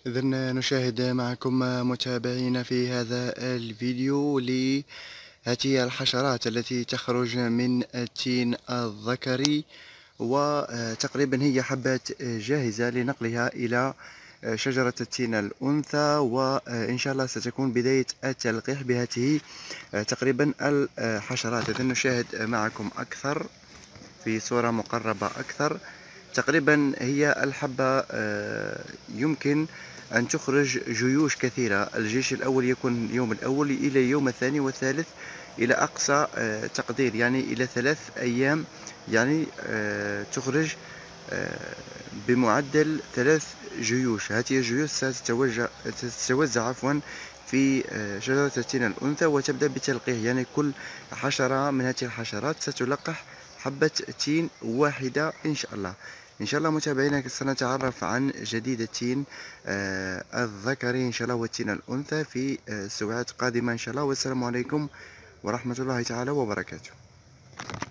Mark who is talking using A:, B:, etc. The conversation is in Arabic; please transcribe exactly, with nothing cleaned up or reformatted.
A: إذن نشاهد معكم متابعينا في هذا الفيديو لهذه الحشرات التي تخرج من التين الذكري، وتقريبا هي حبات جاهزة لنقلها إلى شجرة التين الأنثى، وإن شاء الله ستكون بداية التلقيح بهذه تقريبا الحشرات. إذن نشاهد معكم أكثر في صورة مقربة أكثر. تقريبا هي الحبة يمكن أن تخرج جيوش كثيرة. الجيش الأول يكون اليوم الأول إلى اليوم الثاني والثالث إلى أقصى تقدير، يعني إلى ثلاث أيام، يعني تخرج بمعدل ثلاث جيوش. هذه الجيوش ستتوزع ستتوزع عفوا في شجرة التين الأنثى، وتبدأ بالتلقيح، يعني كل حشرة من هذه الحشرات ستلقح حبة تين واحدة إن شاء الله. إن شاء الله متابعينا سنتعرف عن جديد التين آه الذكري إن شاء الله والتين الأنثى في آه ساعات قادمة إن شاء الله. والسلام عليكم ورحمة الله تعالى وبركاته.